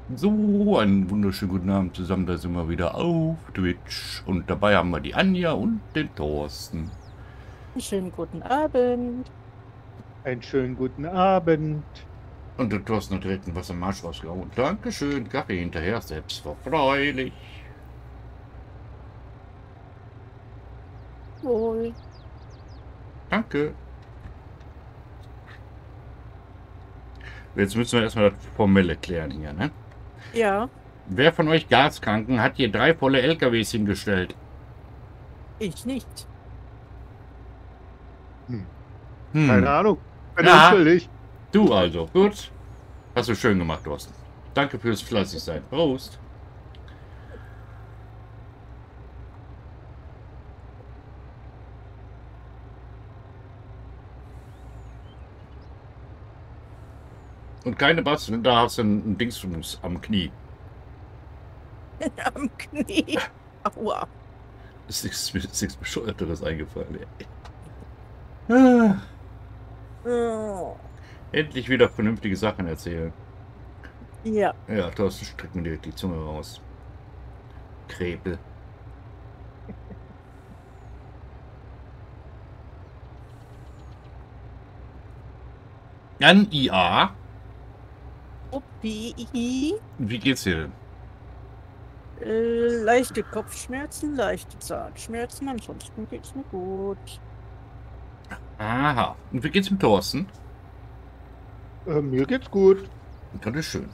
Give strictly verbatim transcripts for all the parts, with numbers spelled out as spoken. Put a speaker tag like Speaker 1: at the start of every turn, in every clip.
Speaker 1: So, einen wunderschönen guten Abend zusammen, da sind wir wieder auf Twitch. Und dabei haben wir die Anja und den Thorsten.
Speaker 2: Schönen guten Abend.
Speaker 3: Einen schönen guten Abend.
Speaker 1: Und der Thorsten hat direkt ein Wasser im Marsch rausgehauen. Dankeschön, Kaffee hinterher, selbstverfreulich.
Speaker 2: Wohl.
Speaker 1: Danke. Jetzt müssen wir erstmal das Formelle klären hier, ne?
Speaker 2: Ja,
Speaker 1: Wer von euch Gaskranken hat hier drei volle L K Ws hingestellt?
Speaker 2: ich nicht.
Speaker 3: Hm.
Speaker 1: Hm.
Speaker 3: Keine Ahnung. Bin
Speaker 1: Ja.
Speaker 3: unschuldig.
Speaker 1: Du also, gut. Hast du schön gemacht, Thorsten. Danke fürs Fleißigsein. Prost. Und keine Basteln, da hast du ein, ein Dingsbums am Knie.
Speaker 2: Am Knie. Aua.
Speaker 1: Ist nichts, ist nichts Bescheuerteres eingefallen, ey. Ah,
Speaker 2: Oh.
Speaker 1: endlich wieder vernünftige Sachen erzählen.
Speaker 2: Ja,
Speaker 1: Ja, Thorsten, streck mir direkt die Zunge raus. Krepel. An I A.
Speaker 2: Uppi.
Speaker 1: Wie geht's dir denn?
Speaker 2: Äh, leichte Kopfschmerzen, leichte Zahnschmerzen, ansonsten geht's mir gut.
Speaker 1: Aha. Und wie geht's mit Thorsten?
Speaker 3: Äh, mir geht's gut.
Speaker 1: Das ist schön.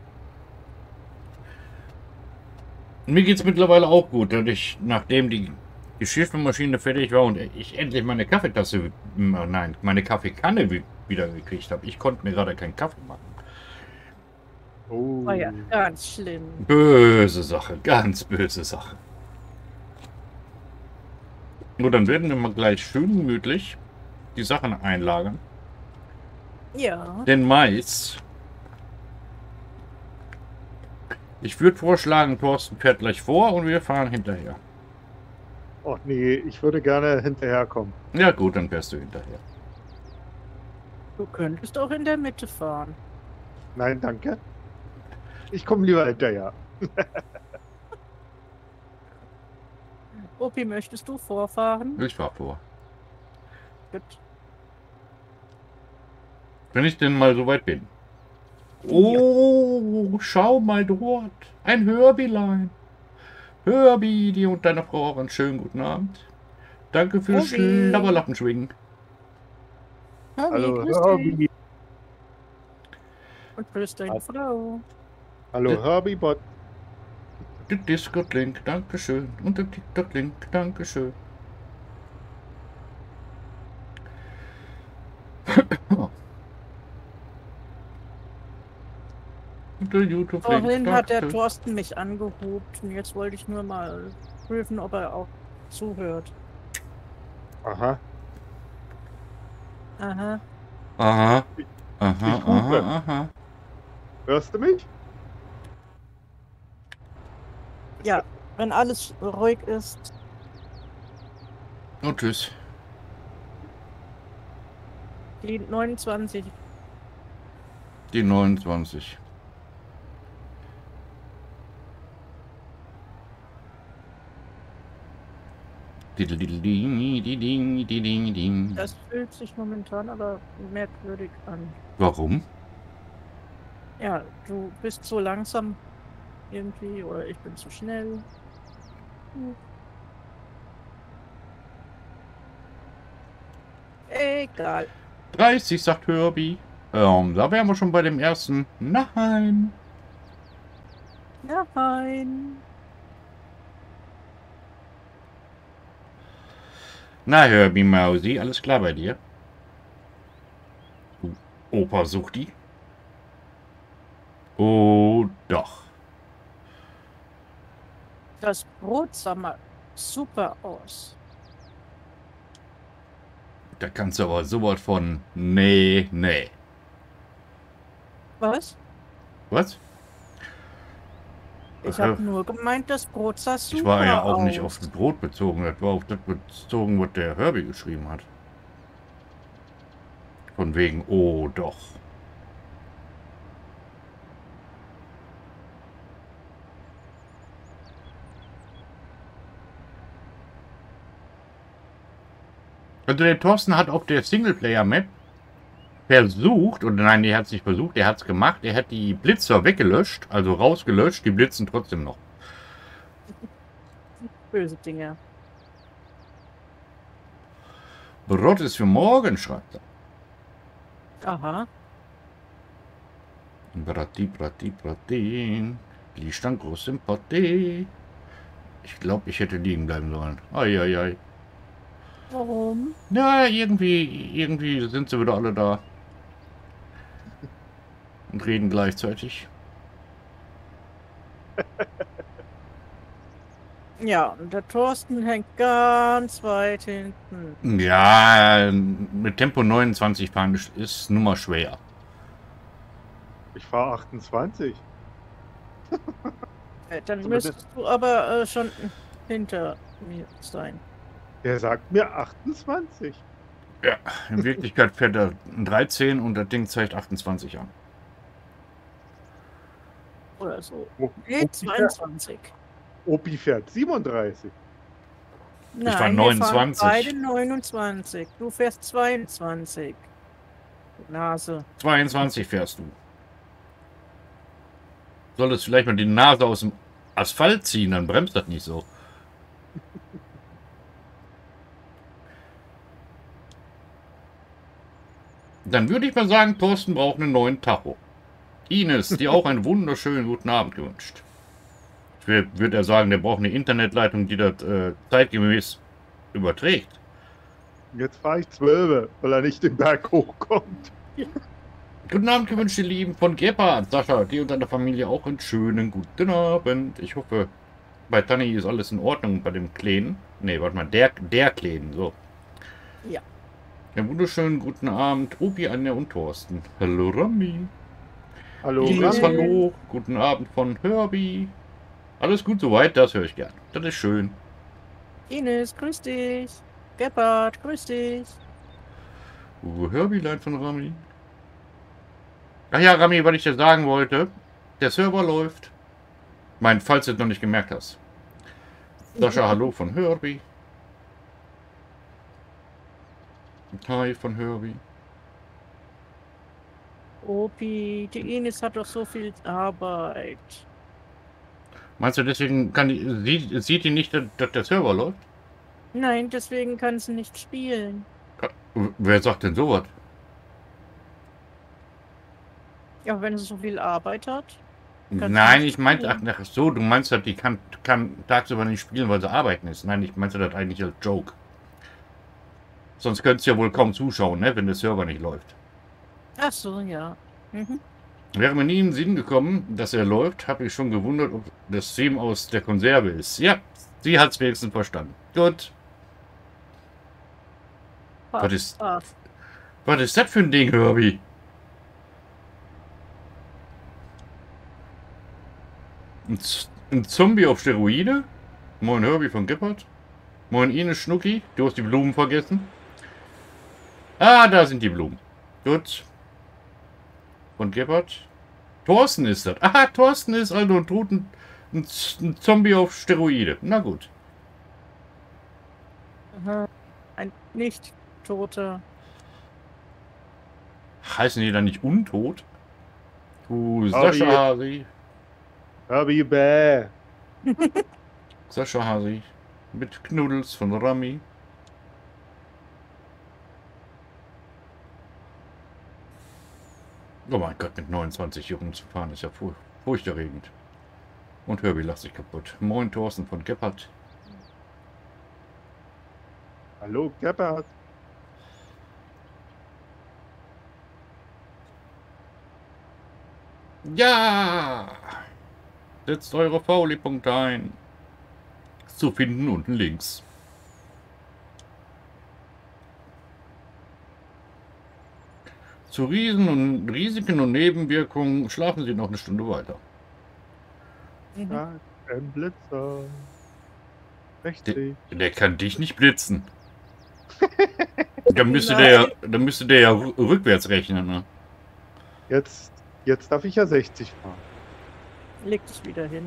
Speaker 1: Mir geht's mittlerweile auch gut, und ich, nachdem die Geschirrspülmaschine fertig war und ich endlich meine Kaffeetasse, nein, meine Kaffeekanne wieder gekriegt habe. Ich konnte mir gerade keinen Kaffee machen.
Speaker 3: Oh.
Speaker 2: War ja ganz schlimm.
Speaker 1: Böse Sache, ganz böse Sache. Nur dann werden wir mal gleich schön gemütlich die Sachen einlagern.
Speaker 2: Ja.
Speaker 1: Den Mais. Ich würde vorschlagen, Thorsten fährt gleich vor und wir fahren hinterher.
Speaker 3: Oh nee, ich würde gerne hinterherkommen.
Speaker 1: Ja gut, dann fährst du hinterher.
Speaker 2: Du könntest auch in der Mitte fahren.
Speaker 3: Nein, danke. Ich komme lieber hinterher.
Speaker 2: Uppi, möchtest du vorfahren?
Speaker 1: Ich fahr vor.
Speaker 2: Gut.
Speaker 1: Wenn ich denn mal so weit bin. Oh, schau mal dort. Ein Hörbilein. Hörbi, dir und deiner Frau auch einen schönen guten Abend. Danke fürs
Speaker 2: Hörbi.
Speaker 1: Schlabberlappenschwingen.
Speaker 2: Herbie,
Speaker 3: Hallo,
Speaker 2: grüß dich.
Speaker 3: Herbie.
Speaker 2: Und grüß deine Frau.
Speaker 3: Hallo, Herbie Bot.
Speaker 1: Der Discord-Link, Dankeschön. Und der TikTok-Link, Dankeschön. Und der YouTube-Link,
Speaker 2: Vorhin hat der
Speaker 1: Dankeschön.
Speaker 2: Thorsten mich angehupt und jetzt wollte ich nur mal prüfen, ob er auch zuhört.
Speaker 3: Aha.
Speaker 2: Aha.
Speaker 1: Aha.
Speaker 3: Ich
Speaker 1: Aha,
Speaker 3: hupe.
Speaker 1: aha, aha.
Speaker 3: Hörst du mich?
Speaker 2: Ja, wenn alles ruhig ist.
Speaker 1: Und tschüss.
Speaker 2: Die neunundzwanzig.
Speaker 1: Die neunundzwanzig.
Speaker 2: Das fühlt sich momentan aber merkwürdig an.
Speaker 1: Warum?
Speaker 2: Ja, du bist so langsam irgendwie oder ich bin zu schnell. Hm. Egal.
Speaker 1: dreißig, sagt Herbie. Ähm, da wären wir schon bei dem ersten. Nein.
Speaker 2: Nein.
Speaker 1: Na, Herbie Mausi, alles klar bei dir? Opa sucht die. Oh, doch.
Speaker 2: Das Brot sah mal super aus.
Speaker 1: Da kannst du aber sowas von. Nee, nee.
Speaker 2: Was?
Speaker 1: Was?
Speaker 2: Ich
Speaker 1: Äh,
Speaker 2: habe nur gemeint, das Brot sah super aus.
Speaker 1: Ich war ja auch nicht auf das Brot bezogen. Das war auf das bezogen, was der Herbie geschrieben hat. Von wegen, oh, doch. Also der Thorsten hat auf der Singleplayer-Map versucht, oder nein, der hat es nicht versucht, der hat es gemacht, er hat die Blitzer weggelöscht, also rausgelöscht, die blitzen trotzdem noch.
Speaker 2: Böse Dinge.
Speaker 1: Brot ist für morgen, schreibt er.
Speaker 2: Aha.
Speaker 1: Brati, brati, brati. Die stand groß im Potti. Ich glaube, ich hätte liegen bleiben sollen. Eieiei.
Speaker 2: Warum?
Speaker 1: Ja, irgendwie, irgendwie sind sie wieder alle da. Und reden gleichzeitig.
Speaker 2: Ja, und der Thorsten hängt ganz weit hinten.
Speaker 1: Ja, mit Tempo neunundzwanzig fahren ist nun mal schwer.
Speaker 3: Ich fahre achtundzwanzig.
Speaker 2: Äh, Dann
Speaker 3: Also
Speaker 2: müsstest du aber äh, schon hinter mir sein.
Speaker 3: Der sagt mir achtundzwanzig.
Speaker 1: Ja, in Wirklichkeit fährt er dreizehn und das Ding zeigt achtundzwanzig an.
Speaker 2: Oder so.
Speaker 3: O-
Speaker 2: Nee,
Speaker 3: Opi,
Speaker 2: zweiundzwanzig.
Speaker 3: Opi fährt siebenunddreißig.
Speaker 2: Nein,
Speaker 1: war
Speaker 2: wir
Speaker 1: neunundzwanzig.
Speaker 2: fahren beide neunundzwanzig. Du fährst zweiundzwanzig. Nase.
Speaker 1: zweiundzwanzig fährst du. Solltest vielleicht mal die Nase aus dem Asphalt ziehen, dann bremst das nicht so. Dann würde ich mal sagen, Thorsten braucht einen neuen Tacho. Ines, dir auch einen wunderschönen guten Abend gewünscht. Ich würde er sagen, der braucht eine Internetleitung, die das äh, zeitgemäß überträgt.
Speaker 3: Jetzt fahre ich zwölf, weil er nicht den Berg hochkommt.
Speaker 1: Guten Abend gewünscht, ihr Lieben von Gebhard. Sascha, dir und deiner Familie auch einen schönen guten Abend. Ich hoffe, bei Tanni ist alles in Ordnung bei dem Kleinen. Ne, warte mal, der, der Kleinen, so.
Speaker 2: Ja.
Speaker 1: Einen wunderschönen guten Abend, Rupi, Anja und Thorsten. Hallo, Rami.
Speaker 3: Hallo,
Speaker 1: Ines,
Speaker 2: Rami.
Speaker 1: hallo. Guten Abend von Herbie. Alles gut soweit, das höre ich gern. Das ist schön.
Speaker 2: Ines, grüß dich. Gebhard, grüß dich.
Speaker 1: Uh, Herbie-Lein von Rami. Ach ja, Rami, was ich dir sagen wollte. Der Server läuft. Mein, falls du es noch nicht gemerkt hast. Sascha, hallo von Herbie. Hi von Herbie.
Speaker 2: Opi, die Ines hat doch so viel Arbeit.
Speaker 1: Meinst du, deswegen kann die, sieht, sieht die nicht, dass, dass der Server läuft?
Speaker 2: Nein, deswegen kann sie nicht spielen.
Speaker 1: Wer sagt denn sowas?
Speaker 2: Ja, wenn sie so viel Arbeit hat. Kannst
Speaker 1: Nein,
Speaker 2: du
Speaker 1: ich meinte, ach,
Speaker 2: spielen.
Speaker 1: ach so, du meinst, dass die kann, kann tagsüber nicht spielen, weil sie arbeiten ist. Nein, ich meinte das eigentlich als Joke. Sonst könntest du ja wohl kaum zuschauen, ne, wenn der Server nicht läuft.
Speaker 2: Ach so, ja. Mhm.
Speaker 1: Wäre mir nie in den Sinn gekommen, dass er läuft, habe ich schon gewundert, ob das Stream aus der Konserve ist. Ja, sie hat es wenigstens verstanden. Gut. Was ist,
Speaker 2: Ah,
Speaker 1: was ist das für ein Ding, Herbie? Ein, Z ein Zombie auf Steroide? Moin Herbie von Gebhard. Moin Ines Schnucki. Du hast die Blumen vergessen. Ah, da sind die Blumen. Gut. Von Gebhard. Thorsten ist das. Ah, Thorsten ist also ein, Toten, ein, ein Zombie auf Steroide. Na gut.
Speaker 2: aha. Ein Nicht-Toter.
Speaker 1: Heißen die dann nicht untot? Du,
Speaker 3: Herbie.
Speaker 1: Sascha Hasi.
Speaker 3: Herbie bäh.
Speaker 1: Sascha Hasi. Mit Knuddels von Rami. Oh mein Gott, mit neunundzwanzig hier rumzufahren ist ja furch furchterregend. Und Herbie lacht sich kaputt. Moin Thorsten von Gebhard.
Speaker 3: Hallo, Gebhard.
Speaker 1: Ja! Setzt eure Fauli-Punkte ein. Zu finden unten links. Zu Riesen und Risiken und Nebenwirkungen schlafen Sie noch eine Stunde weiter.
Speaker 2: Mhm.
Speaker 3: Ja, ein Blitzer. sechzig.
Speaker 1: Der kann dich nicht blitzen. Dann müsste der, ja- dann müsste der ja rü- rückwärts rechnen. Ne?
Speaker 3: Jetzt, jetzt darf ich ja sechzig fahren.
Speaker 2: Leg dich wieder hin.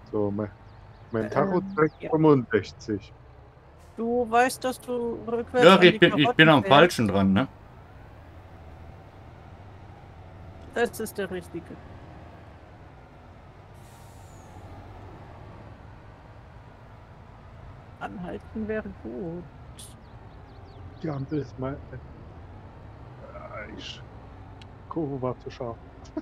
Speaker 3: So, mein, mein Tacho
Speaker 2: Ähm,
Speaker 3: zeigt
Speaker 2: ja.
Speaker 3: fünfundsechzig.
Speaker 2: Du weißt, dass du rückwärts
Speaker 1: Ja,
Speaker 2: an die
Speaker 1: ich bin, ich bin
Speaker 2: Karotten
Speaker 1: am
Speaker 2: fährst.
Speaker 1: Falschen dran, ne?
Speaker 2: Das ist der richtige. Anhalten wäre gut.
Speaker 3: Die Ampel ist mal. Äh, ich. Kurve war zu scharf.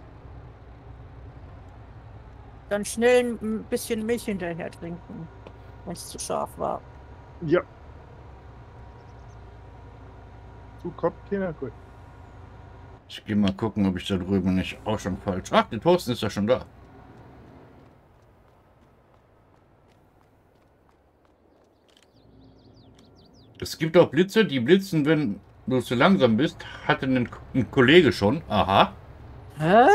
Speaker 2: Dann schnell ein bisschen Milch hinterher trinken, wenn es zu scharf war.
Speaker 3: Ja. So kommt keiner gut.
Speaker 1: Ich gehe mal gucken, ob ich da drüben nicht auch schon falsch. Ach, der Thorsten ist ja schon da. Es gibt auch Blitze, die blitzen, wenn du zu langsam bist. Hatte ein, ein Kollege schon. Aha.
Speaker 2: Hä?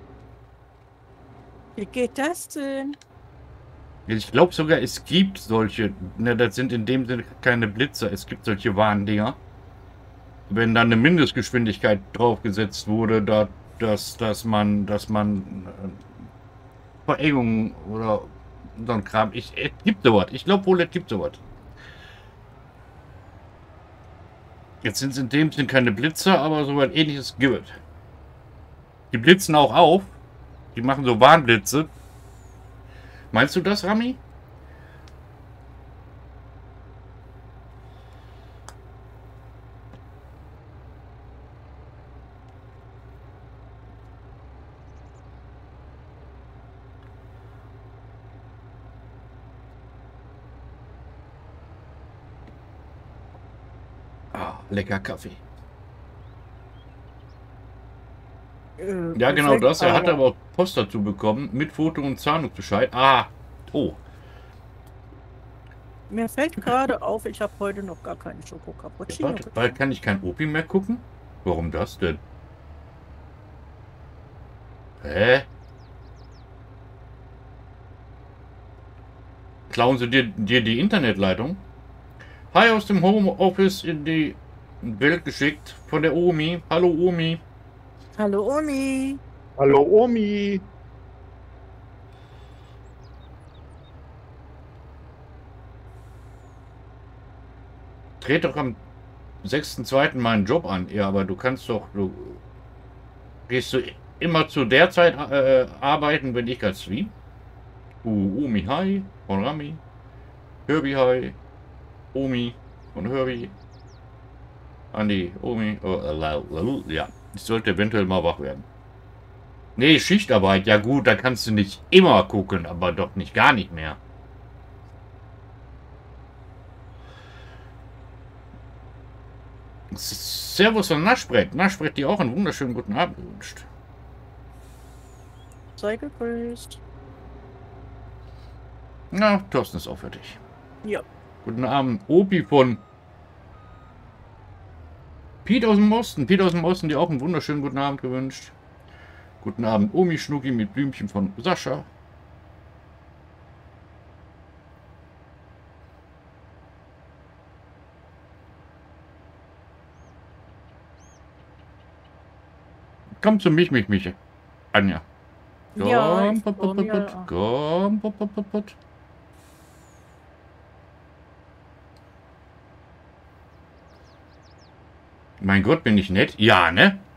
Speaker 2: Wie geht das denn?
Speaker 1: Ich glaube sogar, es gibt solche. Ne, das sind in dem Sinne keine Blitzer. Es gibt solche Warndinger. Wenn dann eine Mindestgeschwindigkeit draufgesetzt wurde, da, dass, dass man, dass man äh, Verengungen oder so ein Kram. Ich, es gibt sowas. Ich glaube wohl, es gibt sowas. Jetzt sind es in dem Sinne keine Blitzer, aber so was ähnliches gibt es. Die blitzen auch auf. Die machen so Warnblitze. Meinst du das, Rami? Ah, lecker Kaffee.
Speaker 2: Äh,
Speaker 1: Ja,
Speaker 2: mir
Speaker 1: genau
Speaker 2: fällt
Speaker 1: das. Er hat
Speaker 2: gerade-
Speaker 1: aber auch Post dazu bekommen mit Foto und Zahlungsbescheid. Ah, oh.
Speaker 2: Mir fällt gerade auf, ich habe heute noch gar keine Schoko Cappuccino.
Speaker 1: Warte, bald kann ich kein Opi mehr gucken? Warum das denn? Hä? Klauen sie dir, dir die Internetleitung? Hi, aus dem Homeoffice in die Welt geschickt von der Omi. Hallo Omi.
Speaker 2: Hallo Omi.
Speaker 3: Hallo Omi.
Speaker 1: Tret doch am sechsten zweiten meinen Job an. Ja, aber du kannst doch, du gehst du immer zu der Zeit äh, arbeiten, wenn ich als Stream? Uh, Omi, hi, von Rami. Herbie, hi. Omi von Herbie. Andi, Omi. Oh, äh, ja, ich sollte eventuell mal wach werden. Nee, Schichtarbeit, ja gut, da kannst du nicht immer gucken, aber doch nicht gar nicht mehr. Servus und Naschbrett. Naschbrett, dir auch einen wunderschönen guten Abend gewünscht.
Speaker 2: Sei gegrüßt.
Speaker 1: Na, Thorsten ist auch für dich.
Speaker 2: Ja.
Speaker 1: Guten Abend, Opi von Piet aus dem Osten. Piet aus dem Osten, dir auch einen wunderschönen guten Abend gewünscht. Guten Abend, Omi Schnucki mit Blümchen von Sascha. Komm zu mich, mich, mich. Anja. Komm,
Speaker 2: Ja, ich
Speaker 1: put,
Speaker 2: vor
Speaker 1: put, put,
Speaker 2: mir-
Speaker 1: put. Komm, put, put, put, put. Mein Gott, bin ich nett? Ja, ne?